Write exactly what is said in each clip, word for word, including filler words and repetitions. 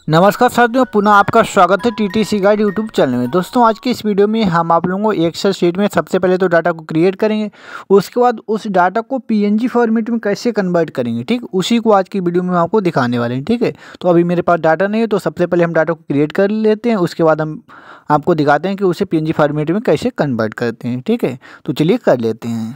नमस्कार साथियों, पुनः आपका स्वागत है टीटीसी गाइड यूट्यूब चैनल में। दोस्तों, आज की इस वीडियो में हम आप लोगों को एक्सेल शीट में सबसे पहले तो डाटा को क्रिएट करेंगे, उसके बाद उस डाटा को पीएनजी फॉर्मेट में कैसे कन्वर्ट करेंगे। ठीक, उसी को आज की वीडियो में हम आपको दिखाने वाले हैं। ठीक है, तो अभी मेरे पास डाटा नहीं है, तो सबसे पहले हम डाटा को क्रिएट कर लेते हैं, उसके बाद हम आपको दिखाते हैं कि उसे पी फॉर्मेट में कैसे कन्वर्ट करते हैं। ठीक है, तो चलिए कर लेते हैं।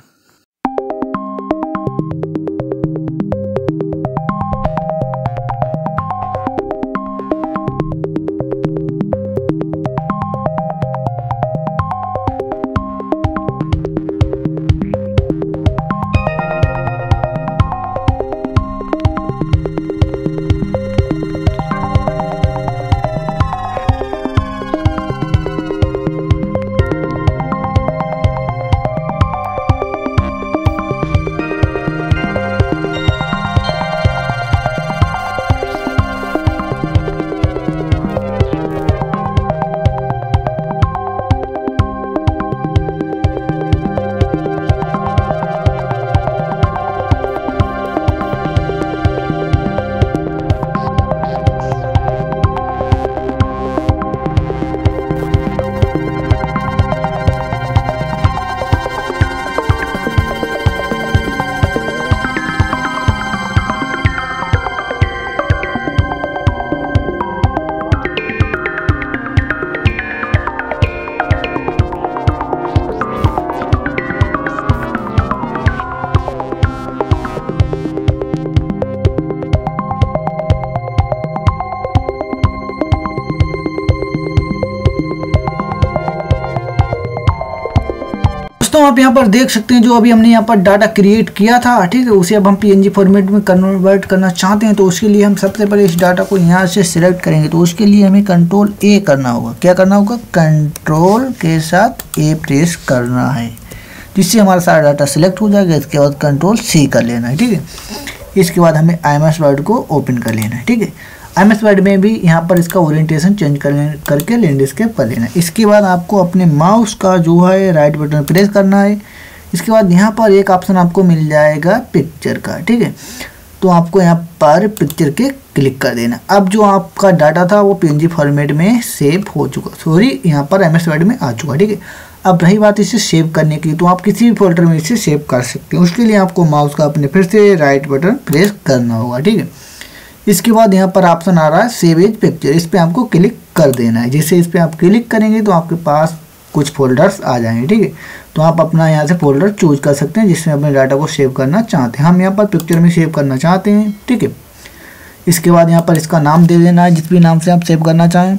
दोस्तों, आप यहाँ पर देख सकते हैं जो अभी हमने यहाँ पर डाटा क्रिएट किया था। ठीक है, उसे अब हम पीएनजी फॉर्मेट में कन्वर्ट करना चाहते हैं। तो उसके लिए हम सबसे पहले इस डाटा को यहाँ से सिलेक्ट करेंगे। तो उसके लिए हमें कंट्रोल ए करना होगा। क्या करना होगा? कंट्रोल के साथ ए प्रेस करना है, जिससे हमारा सारा डाटा सिलेक्ट हो जाएगा। इसके बाद कंट्रोल सी कर लेना है। ठीक है, इसके बाद हमें आई एम एस वर्ड को ओपन कर लेना है। ठीक है, आई एम एस वर्ड में भी यहाँ पर इसका ओरिएंटेशन चेंज कर करके लैंडस्केप कर लेना है। इसके बाद आपको अपने माउस का जो है राइट बटन प्रेस करना है। इसके बाद यहाँ पर एक ऑप्शन आपको मिल जाएगा पिक्चर का। ठीक है, तो आपको यहाँ पर पिक्चर के क्लिक कर देना। अब जो आपका डाटा था वो पीएनजी फॉर्मेट में सेव हो चुका, सॉरी यहाँ पर एम एस वर्ड में आ चुका। ठीक है, अब रही बात इसे सेव करने की, तो आप किसी भी फोल्डर में इसे सेव कर सकते हैं। उसके लिए आपको माउस का अपने फिर से राइट बटन प्रेस करना होगा। ठीक है, इसके बाद यहाँ पर ऑप्शन आ रहा है सेव एज पिक्चर, इस पर आपको क्लिक कर देना है। जैसे इस पर आप क्लिक करेंगे तो आपके पास कुछ फोल्डर्स आ जाएंगे। ठीक है, तो आप अपना यहाँ से फोल्डर चूज कर सकते हैं जिसमें अपने डाटा को सेव करना चाहते हैं। हम यहाँ पर पिक्चर में सेव करना चाहते हैं। ठीक है, इसके बाद यहाँ पर इसका नाम दे देना है, जिस भी नाम से आप सेव करना चाहें।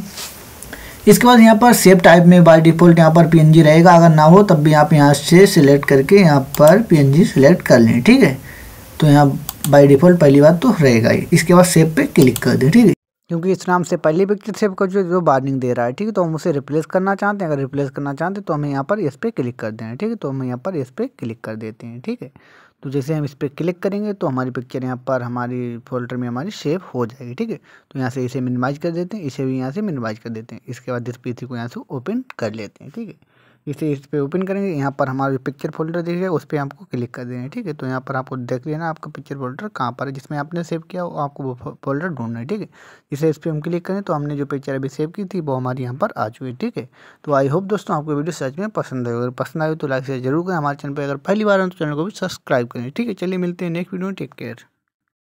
इसके बाद यहाँ पर सेव टाइप में बाय डिफ़ॉल्ट यहाँ पर पीएनजी रहेगा, अगर ना हो तब भी आप यहाँ से सिलेक्ट करके यहाँ पर पीएनजी सिलेक्ट कर लें। ठीक है, तो यहाँ बाय डिफ़ॉल्ट पहली बात तो रहेगा ही। इसके बाद सेव पे क्लिक कर दें। ठीक है, क्योंकि इस नाम से पहली पिक्चर सेव कर जो जो वार्निंग दे रहा है। ठीक है, तो हम उसे रिप्लेस करना चाहते हैं। अगर रिप्लेस करना चाहते हैं तो हमें यहाँ पर इस पर क्लिक कर देना है। ठीक है, तो हम यहाँ पर इस पर क्लिक कर देते हैं। ठीक है, तो जैसे हम इस पर क्लिक करेंगे तो हमारी पिक्चर यहाँ पर हमारी फोल्डर में हमारी सेव हो जाएगी। ठीक है, तो यहाँ से इसे मिनिमाइज कर देते हैं, इसे भी यहाँ से मिनिमाइज कर देते हैं। इसके बाद इस पीसी को यहाँ से ओपन कर लेते हैं। ठीक है, इसे इस पर ओपन करेंगे, यहाँ पर हमारा पिक्चर फोल्डर दिखेगा, उस पर आपको क्लिक कर देना है। ठीक है, तो यहाँ पर आपको देख लेना आपका पिक्चर फोल्डर कहाँ पर है, जिसमें आपने सेव किया वो आपको वो फोल्डर ढूंढना है। ठीक है, इसे इस पर हम क्लिक करें तो हमने जो पिक्चर अभी सेव की थी वो हमारी यहाँ पर आ चुकी है। ठीक है, तो आई होप दोस्तों आपको वीडियो सच में पसंद आए। अगर पसंद आए तो लाइक शेयर जरूर करें। हमारे चैनल पर अगर पहली बार हो तो चैनल को भी सब्सक्राइब करें। ठीक है, चलिए मिलते हैं नेक्स्ट वीडियो में। Take care.